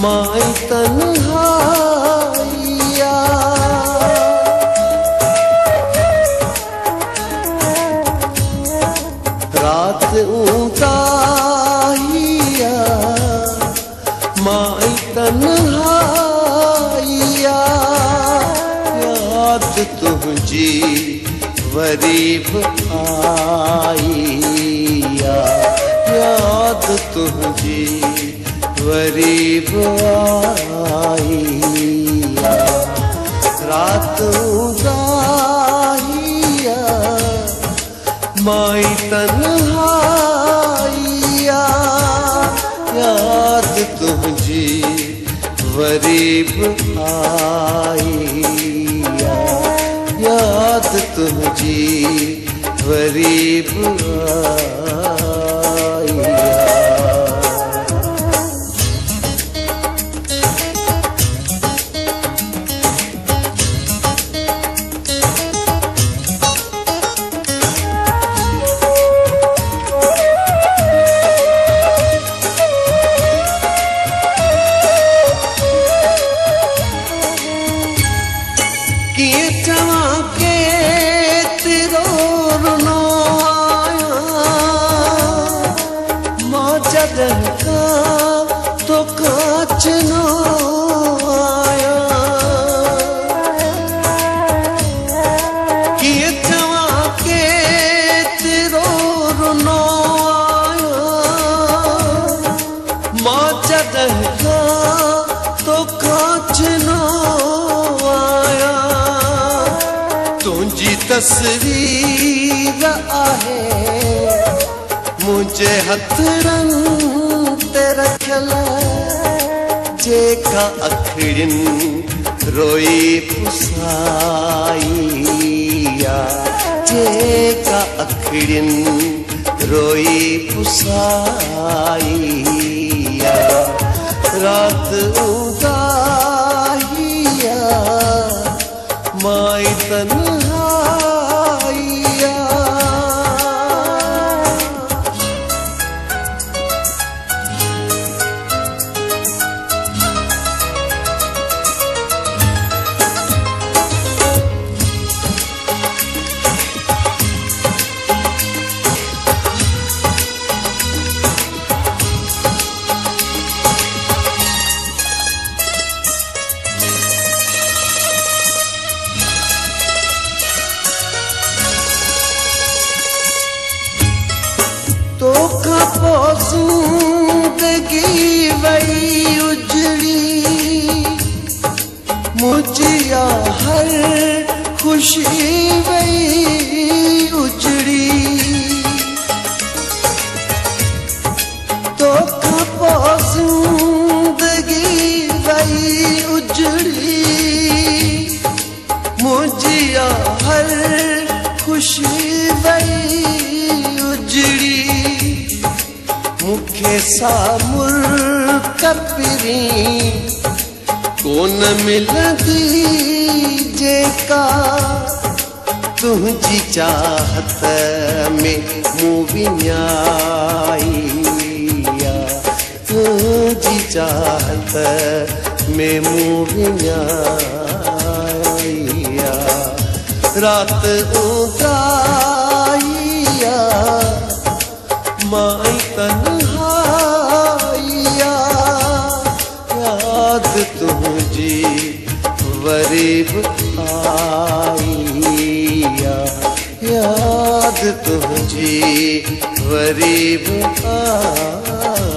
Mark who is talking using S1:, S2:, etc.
S1: माई तन्हाइया। रात ऊंचाइया माई तन्हाइया। याद तुझी वरीब आइया। याद तुझी वरीब आइया। रात उदाहिया माई तन्हाइया। याद तुझी वरीब आइया। याद तुझी वरीब आइया। तो काच न आया। किए चवा के तेरो रुनो आया। मां जदका तो काच न आया। तुझी तस्वीर आहे मुझे हथरन ते रखल। जेका अखड़िन रोई पुसाइया। जेका अखड़िन रोई पुसाइया। रात उदाहिया माई तन्हाइया। तो खपो जिंदगी वही उजड़ी। मुझिया हर खुशी वही उजड़ी। तो खपो जिंदगी वही उजड़ी। मुझिया हर खुशी वही उजड़ी। मुखे सामुर कपरी कोन मिलंदी। जेका तुझी चाहत में मूं विञाइया। तुझी चाहत में मूं विञाइया। रात उदाइया माई तन्हाइया। याद तुझी वरीब आइया। याद तुझी वरीब आइया।